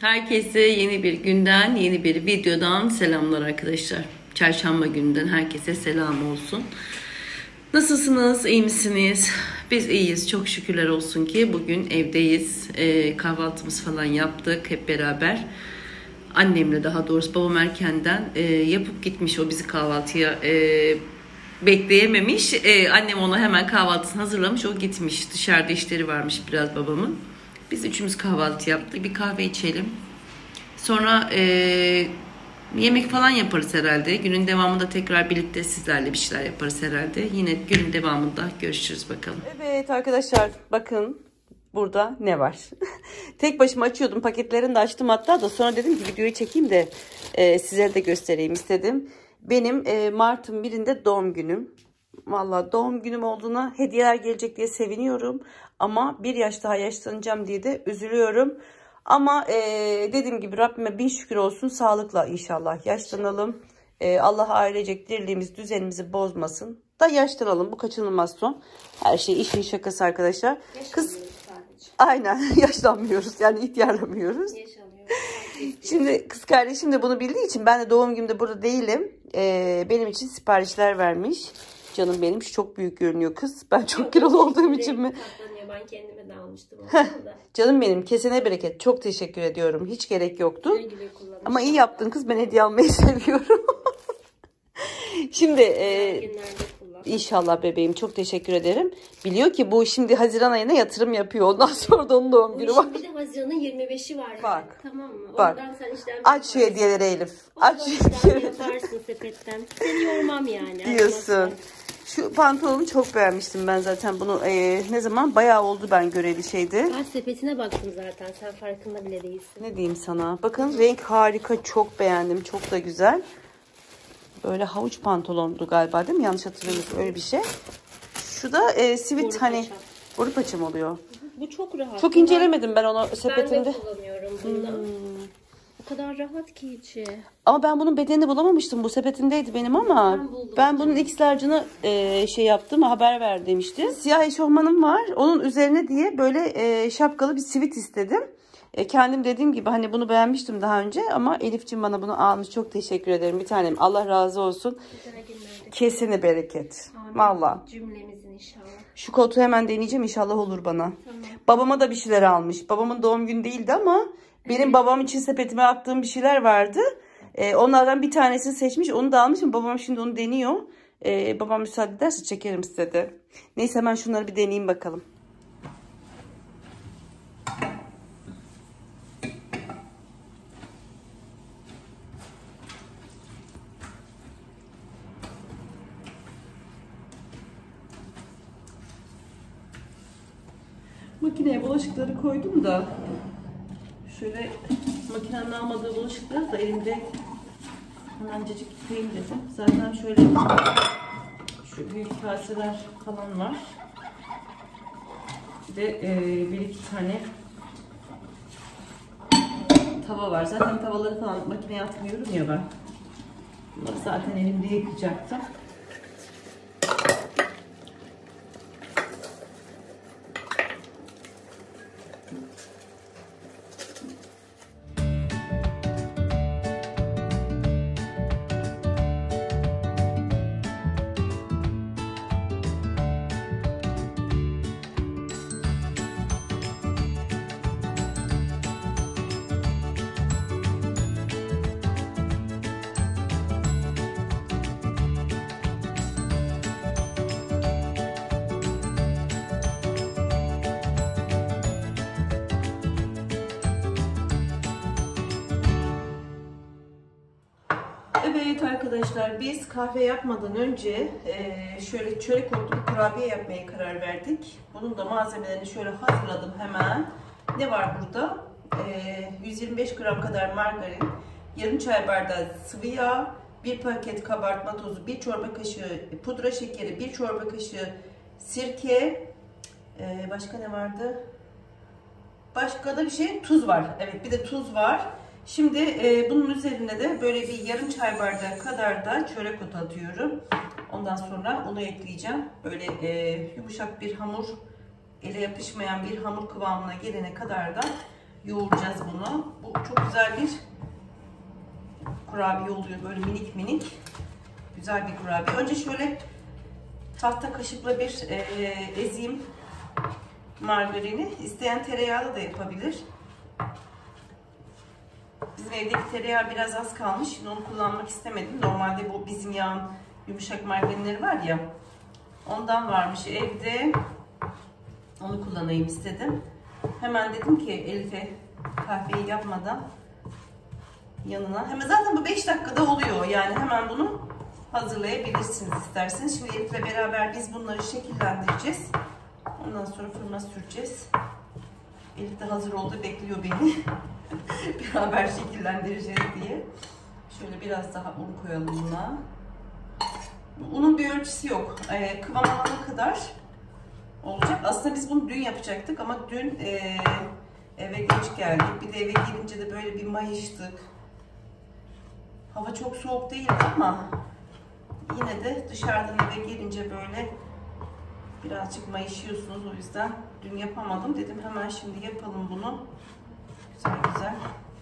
Herkese yeni bir günden, yeni bir videodan selamlar arkadaşlar. Çarşamba gününden herkese selam olsun. Nasılsınız, iyi misiniz? Biz iyiyiz, çok şükürler olsun ki bugün evdeyiz. Kahvaltımız falan yaptık hep beraber. Annemle, daha doğrusu babam erkenden yapıp gitmiş, o bizi kahvaltıya bekleyememiş. Annem ona hemen kahvaltısını hazırlamış, o gitmiş. Dışarıda işleri varmış biraz babamın. Biz üçümüz kahvaltı yaptık, bir kahve içelim. Sonra yemek falan yaparız herhalde. Günün devamında tekrar birlikte sizlerle bir şeyler yaparız herhalde. Yine günün devamında görüşürüz bakalım. Evet arkadaşlar, bakın burada ne var. Tek başıma açıyordum, paketlerini de açtım hatta, da sonra dedim ki videoyu çekeyim de size de göstereyim istedim. Benim Mart'ın 1'inde doğum günüm. Vallahi doğum günüm olduğuna hediyeler gelecek diye seviniyorum. Ama bir yaş daha yaşlanacağım diye de üzülüyorum. Ama dediğim gibi Rabbime bin şükür olsun, sağlıkla inşallah yaşlanalım. Allah ailecek dirliğimiz, düzenimizi bozmasın. Da yaşlanalım, bu kaçınılmaz son. Her şey işin şakası arkadaşlar. Kız aynen yaşlanmıyoruz, yani ihtiyarlamıyoruz. Şimdi kız kardeşim de bunu bildiği için, ben de doğum günümde burada değilim. Benim için siparişler vermiş. Canım benim, çok büyük görünüyor kız. Ben çok kilolu olduğum için mi? Ben kendime de almıştım. Canım benim, kesene bereket. Çok teşekkür ediyorum. Hiç gerek yoktu. Ama iyi yaptın kız. Ben hediye almayı seviyorum. Şimdi inşallah bebeğim, çok teşekkür ederim. Biliyor ki bu şimdi Haziran ayına yatırım yapıyor. Ondan sonra da onun doğum günü var. Şimdi de Haziran'ın 25'i var. Bak. Yani. Tamam mı? Bak. Sen aç şu hediyeleri Elif. Aç şu hediyeleri. Yaparsın sepetten. Seni yormam yani. Diyorsun. Şu pantolonu çok beğenmiştim ben zaten. Bunu ne zaman? Bayağı oldu ben göreli şeydi. Ben sepetine baktım zaten. Sen farkında bile değilsin. Ne diyeyim sana? Bakın renk harika. Çok beğendim. Çok da güzel. Böyle havuç pantolondu galiba, değil mi? Yanlış hatırlamıyorsam öyle bir şey. Şu da sivit, hani boru paçam oluyor. Bu çok rahat. Çok incelemedim ben onu sepetimde. Ben de kullanıyorum bunu. O kadar rahat ki içi. Ama ben bunun bedenini bulamamıştım. Bu sepetindeydi benim ama ben bunun X-large'ını şey yaptım, haber ver demişti. Siyah eşofmanım var. Onun üzerine diye böyle şapkalı bir sivit istedim. Kendim dediğim gibi hani bunu beğenmiştim daha önce ama Elif'ciğim bana bunu almış. Çok teşekkür ederim bir tanem. Allah razı olsun. Kesene bereket. Valla. Cümlemizin inşallah. Şu kotu hemen deneyeceğim, inşallah olur bana. Tamam. Babama da bir şeyler almış. Babamın doğum günü değildi ama benim babam için sepetime attığım bir şeyler vardı. Onlardan bir tanesini seçmiş. Onu da almışım. Babam şimdi onu deniyor. Babam müsaade ederse çekerim size de. Neyse, hemen şunları bir deneyeyim bakalım. Makineye bulaşıkları koydum da şöyle makinenin almadığı bulaşıkları da elimde hemencecik yıkayayım dedim. Zaten şöyle şu büyük kaseler falan var. Bir de bir iki tane tava var. Zaten tavaları falan makineye atmıyorum ya ben. Bunları zaten elimde yıkayacaktım. Evet arkadaşlar, biz kahve yapmadan önce şöyle çörek otlu bir kurabiye yapmaya karar verdik. Bunun da malzemelerini şöyle hazırladım hemen. Ne var burada? 125 gram kadar margarin, yarım çay bardağı sıvı yağ, bir paket kabartma tozu, bir çorba kaşığı pudra şekeri, bir çorba kaşığı sirke, başka ne vardı? Başka da bir şey, tuz var. Evet, bir de tuz var. Şimdi bunun üzerine de böyle bir yarım çay bardağı kadar da çörek otu atıyorum. Ondan sonra onu ekleyeceğim. Böyle yumuşak bir hamur, ele yapışmayan bir hamur kıvamına gelene kadar da yoğuracağız bunu. Bu çok güzel bir kurabiye oluyor. Böyle minik minik. Güzel bir kurabiye. Önce şöyle tahta kaşıkla bir ezeyim margarini. İsteyen tereyağlı da yapabilir. Bizim evdeki tereyağı biraz az kalmış. Şimdi onu kullanmak istemedim. Normalde bu bizim yağın yumuşak margarinleri var ya. Ondan varmış evde. Onu kullanayım istedim. Hemen dedim ki Elif'e kahveyi yapmadan yanına. Hemen zaten bu 5 dakikada oluyor. Yani hemen bunu hazırlayabilirsiniz isterseniz. Şimdi Elif'le beraber biz bunları şekillendireceğiz. Ondan sonra fırına süreceğiz. Elif de hazır oldu, bekliyor beni. Beraber şekillendireceğiz diye. Şöyle biraz daha un koyalım buna. Unun bir ölçüsü yok. Kıvam alana kadar olacak. Aslında biz bunu dün yapacaktık ama dün eve geç geldik. Bir de eve gelince de böyle bir mayıştık. Hava çok soğuk değildi ama yine de dışarıdan eve gelince böyle birazcık mayışıyorsunuz. O yüzden dün yapamadım. Dedim hemen şimdi yapalım bunu. Güzel güzel.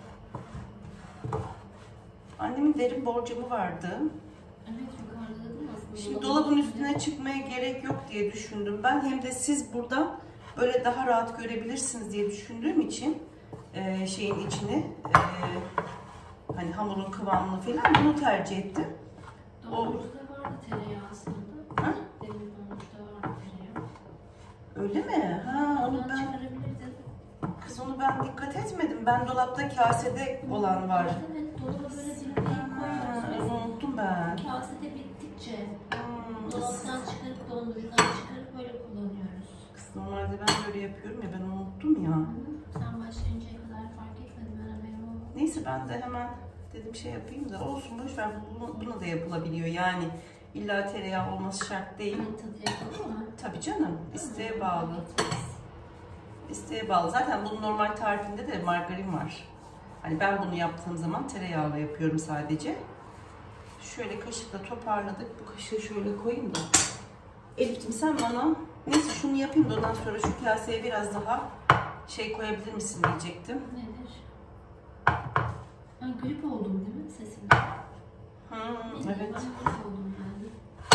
Annemin derin borcamı vardı. Evet, yukarıda dedim aslında. Şimdi dolabın üstüne çıkmaya gerek yok diye düşündüm ben. Hem de siz buradan böyle daha rahat görebilirsiniz diye düşündüğüm için şeyin içini hani hamurun kıvamını falan bunu tercih ettim. Dolabımızda vardı tereyağı aslında. Ha? Demir dolabımızda vardı tereyağı. Öyle mi? Ha, onu ben çıkarabilirdin. kız onu ben dikkat etmedim. Ben dolapta kasede olan var. Evet, dolaba böyle dildiğin koyuyorsun. Unuttum ben. Kasede bittikçe dolaptan çıkarıp dondurucudan çıkarıp böyle kullanıyoruz. Kız normalde ben böyle yapıyorum ya, ben unuttum ya. Sen başlayıncaya kadar fark etmedim, ben haberim olmadı. Neyse ben de hemen dedim şey yapayım da olsun, boşver, buna da yapılabiliyor yani. İlla tereyağı olması şart değil. Evet, tadı yapalım mı? Tabii canım, isteğe bağlı. İsteğe bağlı. Zaten bunun normal tarifinde de margarin var. Hani ben bunu yaptığım zaman tereyağıyla yapıyorum sadece. Şöyle kaşıkla toparladık. Bu kaşığı şöyle koyayım da. Elif'ciğim sen bana neyse şunu yapayım da ondan sonra şu kaseye biraz daha şey koyabilir misin diyecektim. Nedir? Ben grip oldum değil mi sesimde? Evet. Ben grip oldum yani.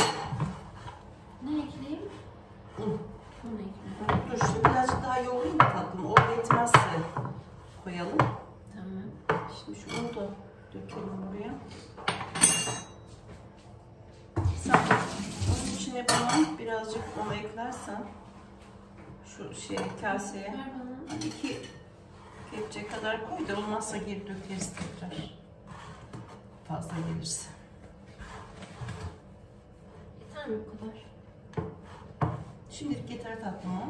Ne ekleyeyim? Un. Un ekleyeyim. Dur şimdi birazcık daha yoğurayım da tatlım. Orada yetmezse koyalım. Tamam. Şimdi şu unu da dökelim buraya. Sen onun içine bana birazcık un eklersen şu şey kaseye Ver bana. hani 2 kepçe kadar koy da olmazsa geri dökeriz tekrar. Fazla gelirse. Yeter mi bu kadar? Şimdilik yeter tatlım o.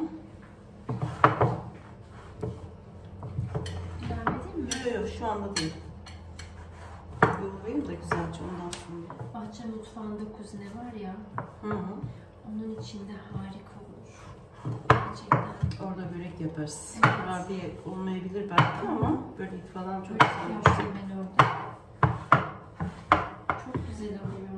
İlave edeyim mi? Yok yok şu anda değil. Yoğurayım da güzelce ondan sonra. Bahçe mutfağında kuzine var ya. Hı hı. Onun içinde harika olur. Gerçekten. Orada börek yaparız. Evet. Kurabiye olmayabilir belki ama börek falan çok Çok güzel olur. yaptım ben orada. Çok güzel oluyor.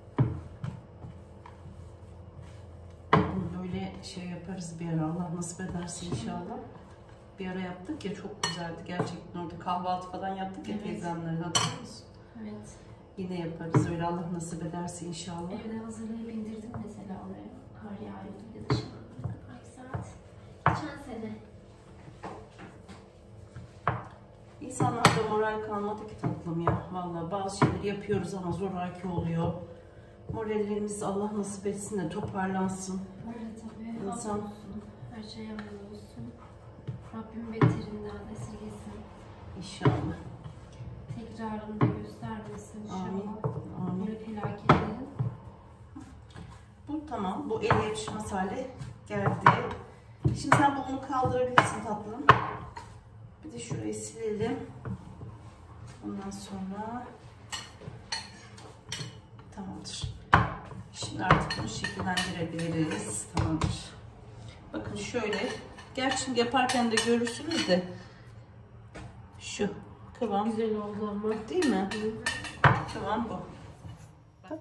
Böyle şey yaparız bir ara, Allah nasip ederse inşallah. Bir ara yaptık ya, çok güzeldi gerçekten, orada kahvaltı falan yaptık ya, Evet. teyzemlerle, hatırlıyor musun? Evet. Yine yaparız öyle, Allah nasip ederse inşallah. Evde hazırlayıp indirdim mesela oraya. Kar yağıyordu bir de dışarıda. Ne kadar saat. Geçen sene. İnsanlarda moral kalmadı ki tatlım ya. Vallahi bazı şeyleri yapıyoruz ama zoraki oluyor. Morallerimiz Allah nasip etsin de toparlansın. Öyle tabii. İnsan- Olsun. Her şey yaman olsun. Rabbim beterinden esirgesin. İnşallah. Tekrarını da göstermesin inşallah. Amin. Amin. Böyle felaketlerin. Bu tamam. Bu el yapışmaz hale geldi. Şimdi sen bunu kaldırabilirsin tatlım. Bir de şurayı silelim. Ondan sonra tamamdır. Şimdi artık bunu şekillendirebiliriz. Tamamdır. Bakın şöyle. Gerçi şimdi yaparken de görürsünüz de şu kıvam Güzel oldu ama. değil mi? Kıvam bu. Bak.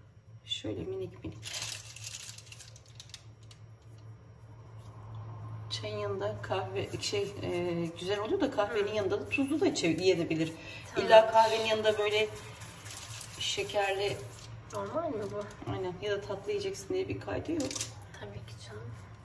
Şöyle minik minik. Çayın yanında kahve güzel oluyor da kahvenin yanında da tuzlu da yenebilir. Tamam. İlla kahvenin yanında böyle şekerli. Normal mi bu? Aynen. Ya da tatlı yiyeceksin diye bir kaydı yok. Tabii ki canım.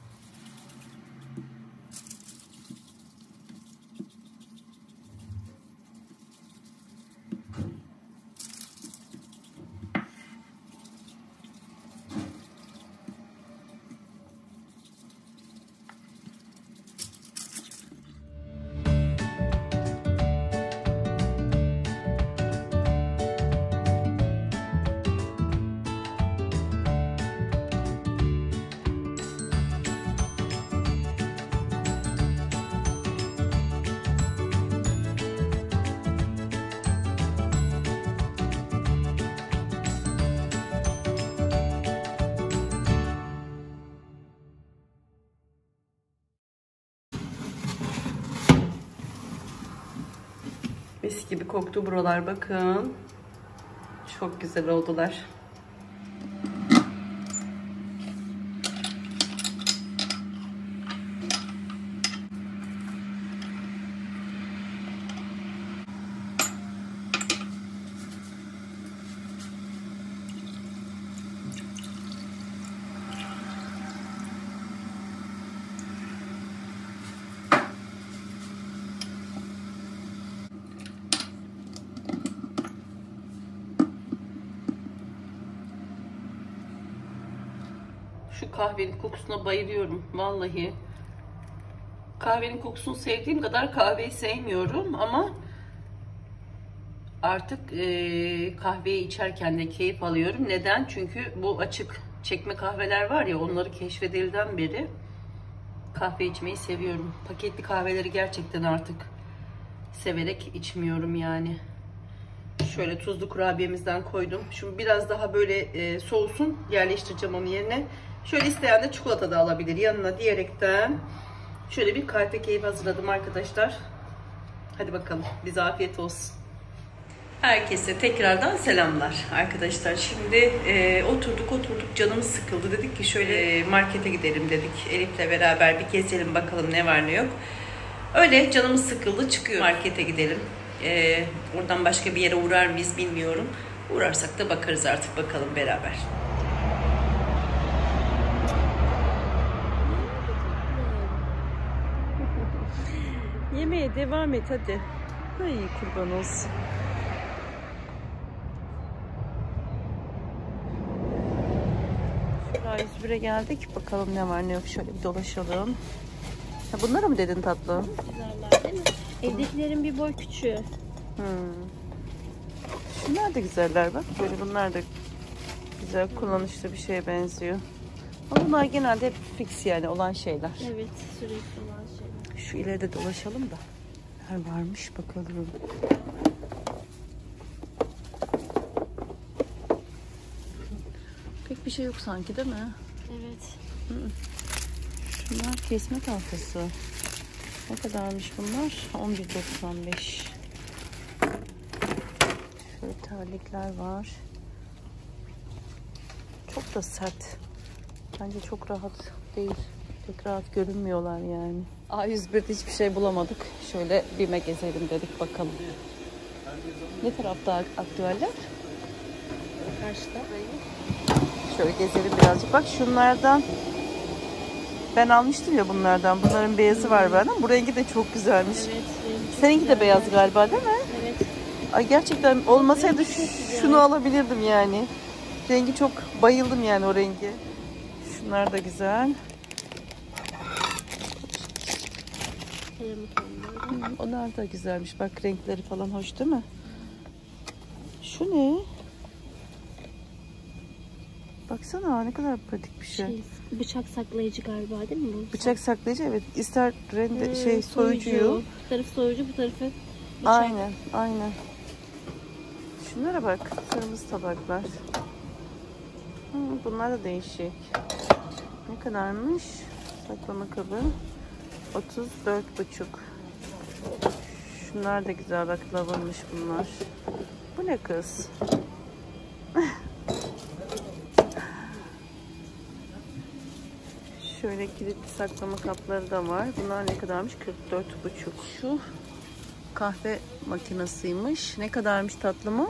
Mis gibi koktu buralar, bakın. Çok güzel oldular. Şu kahvenin kokusuna bayılıyorum vallahi. Kahvenin kokusunu sevdiğim kadar kahveyi sevmiyorum ama artık kahveyi içerken de keyif alıyorum. Neden? Çünkü bu açık çekme kahveler var ya, onları keşfedilden beri kahve içmeyi seviyorum. Paketli kahveleri gerçekten artık severek içmiyorum yani. Şöyle tuzlu kurabiyemizden koydum. Şimdi biraz daha böyle soğusun, yerleştireceğim onun yerine. Şöyle isteyen de çikolata da alabilir yanına diyerekten şöyle bir kahve keyfi hazırladım arkadaşlar. Hadi bakalım, bize afiyet olsun. Herkese tekrardan selamlar arkadaşlar. Şimdi oturduk canımız sıkıldı. Dedik ki şöyle markete gidelim dedik. Elif'le beraber bir gezelim bakalım ne var ne yok. Öyle canımız sıkıldı, çıkıyor markete gidelim. Oradan başka bir yere uğrar mıyız bilmiyorum. Uğrarsak da bakarız artık, bakalım beraber. Yemeğe devam et hadi. Ay kurban olsun. Şuraya 101'e geldik. Bakalım ne var ne yok. Şöyle bir dolaşalım. Ha, bunlara mı dedin tatlı? Güzeller değil mi? Evdekilerin bir boy küçüğü. Bunlar da güzeller bak. Böyle bunlar da güzel, kullanışlı bir şeye benziyor. Ama bunlar genelde hep fix yani olan şeyler. Evet, sürekli olan şeyler. Şu ileride dolaşalım da. Neler varmış bakalım. Pek bir şey yok sanki değil mi? Evet. Şunlar kesme tahtası. Ne kadarmış bunlar? 11.95. Şöyle terlikler var. Çok da sert. Bence çok rahat değil. Pek rahat görünmüyorlar yani. A101'de hiçbir şey bulamadık. Şöyle BİM'e gezelim dedik bakalım. Ne tarafta aktüeller? Karşıda. Şöyle gezelim birazcık. Bak şunlardan ben almıştım ya bunlardan. Bunların beyazı var bende. Bu rengi de çok güzelmiş. Evet. Seninki de beyaz galiba değil mi? Evet. Ay gerçekten olmasaydı şunu alabilirdim yani. Rengi çok bayıldım yani o rengi. Şunlar da güzel. Onlar da güzelmiş. Bak renkleri falan hoş değil mi? Şu ne? Baksana ne kadar pratik bir şey. Bıçak saklayıcı galiba değil mi bu? Bıçak saklayıcı, evet. İster rende soyucuyu. Bu tarafı soyucu, bu tarafı bıçak. Aynen. Şunlara bak. Kırmızı tabaklar. Bunlar da değişik. Ne kadarmış? Saklama kabı. 34,5. Şunlar da güzel bak, lavınmış bunlar. Bu ne kız? Şöyle Böyle kilitli saklama kapları da var. Bunlar ne kadarmış? 44,5. Şu kahve makinesiymiş. Ne kadarmış tatlımı?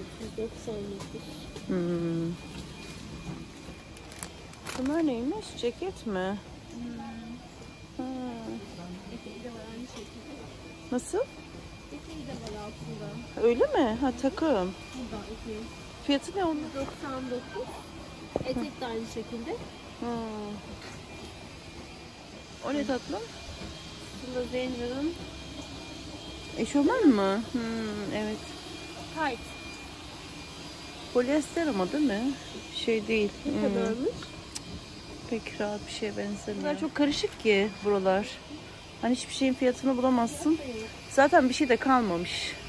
90'mış. Bunlar neymiş? Ceket mi? Ha. Eteği de var aynı şekilde. Nasıl? Eteği de var altında. Öyle mi? Ha, takım. Burada eteği. Fiyatı ne onun? 99. Etek de aynı şekilde. Ha. O ne tatlım? Bunda Zencer'ın Eşofman mı? Evet. tight. Polyester ama değil mi? Şey değil. Ne kadarmış? Pek rahat bir şeye benzemiyor. Bunlar çok karışık ki buralar. Hani hiçbir şeyin fiyatını bulamazsın. Zaten bir şey de kalmamış.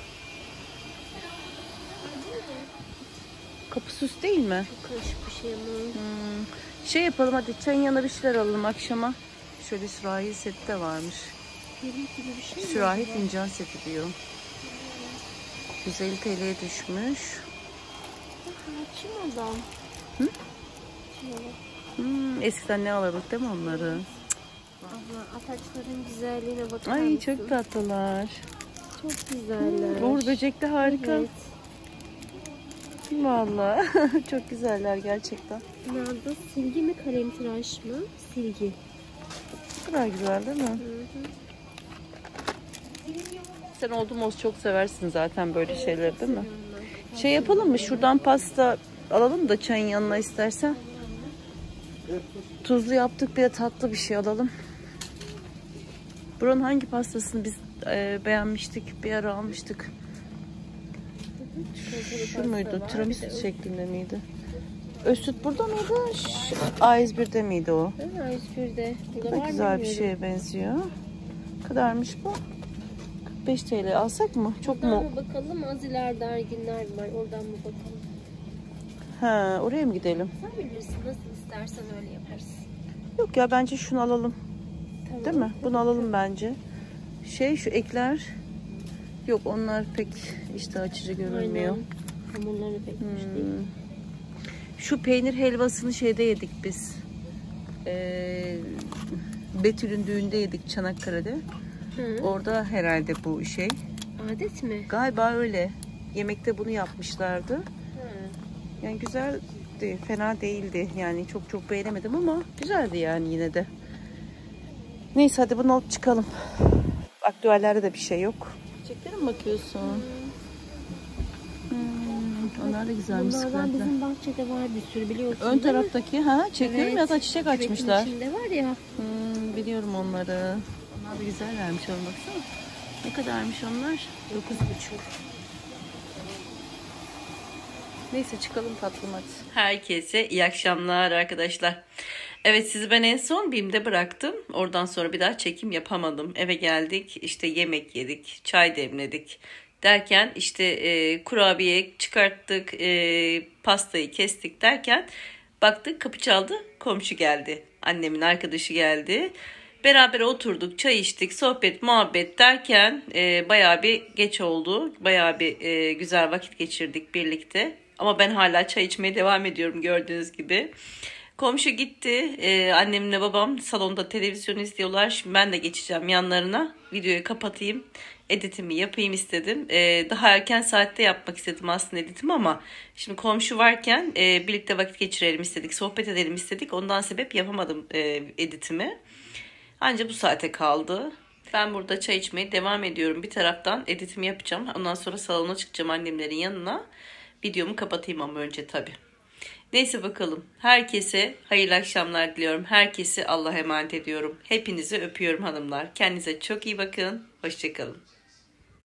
Kapı süs değil mi? Çok karışık bir şey ama. Şey yapalım hadi, çayın yanına bir şeyler alalım akşama. Şöyle sürahi seti de varmış. Pirinç gibi bir şey mi? Sürahi fincan seti diyor. 150 TL'ye düşmüş. Çin adam. Hı? Çin adam. Eskiden ne alırdık değil mi onları? Abla ataçların güzelliğine bakar Ay mısın? çok tatlılar. Çok güzeller. Uğur böcek de harika. Evet. Vallahi çok güzeller gerçekten. Bunlar da silgi mi kalem tıraş mı? Silgi. Ne kadar güzel değil mi? Sen Oldumos çok seversin zaten böyle şeyleri değil mi? Şey yapalım mı? Şuradan pasta alalım da çayın yanına istersen. Tuzlu yaptık, bir de tatlı bir şey alalım. Buranın hangi pastasını biz beğenmiştik? Bir ara almıştık. Şu muydu? Tiramisu şeklinde miydi? Özsüt burada mıydı? A101'de miydi o? A101'de. Çok güzel bir şeye benziyor. Ne kadarmış bu? 45 TL alsak mı? Çok mu? Bakalım, az ileride Erginler var. Oradan mı bakalım? Ha, oraya mı gidelim? Sen bilirsin, nasıl istersen öyle yaparız. Yok ya, bence şunu alalım. Tamam. Değil mi? Bunu alalım bence. Şu ekler. Yok, onlar pek işte açıcı görünmüyor. Aynen. Hamurları pek hoş değil. Şu peynir helvasını şeyde yedik biz. Betül'ün düğünde yedik Çanakkale'de. Orada herhalde bu şey. Adet mi? Galiba öyle. Yemekte bunu yapmışlardı. Yani güzeldi, fena değildi. Yani çok beğenemedim ama güzeldi yani yine de. Neyse hadi bunu alıp çıkalım. Aktüellerde de bir şey yok. Çiçeklere mi bakıyorsun? Onlar da güzelmiş. Bunlardan bizim bahçede var bir sürü, biliyorsun. Ön taraftaki çiçeklerim ya da çiçek açmışlar. İçinde var ya. Biliyorum onları. Onlar da güzellermiş, ona baksana. Ne kadarmış onlar? 9,5. Neyse çıkalım tatlım hadi. Herkese iyi akşamlar arkadaşlar. Evet, sizi ben en son BİM'de bıraktım. Oradan sonra bir daha çekim yapamadım. Eve geldik, işte yemek yedik, çay demledik. Derken işte kurabiye çıkarttık, pastayı kestik derken baktık kapı çaldı, komşu geldi. Annemin arkadaşı geldi. Beraber oturduk, çay içtik, sohbet, muhabbet derken bayağı bir geç oldu. Bayağı bir güzel vakit geçirdik birlikte. Ama ben hala çay içmeye devam ediyorum gördüğünüz gibi. Komşu gitti. Annemle babam salonda televizyon izliyorlar. Şimdi ben de geçeceğim yanlarına. Videoyu kapatayım. Editimi yapayım istedim. Daha erken saatte yapmak istedim aslında editimi ama şimdi komşu varken birlikte vakit geçirelim istedik. Sohbet edelim istedik. Ondan sebep yapamadım editimi. Anca bu saate kaldı. Ben burada çay içmeye devam ediyorum. Bir taraftan editimi yapacağım. Ondan sonra salona çıkacağım annemlerin yanına. Videomu kapatayım ama önce tabii. Neyse bakalım. Herkese hayırlı akşamlar diliyorum. Herkesi Allah'a emanet ediyorum. Hepinizi öpüyorum hanımlar. Kendinize çok iyi bakın. Hoşça kalın.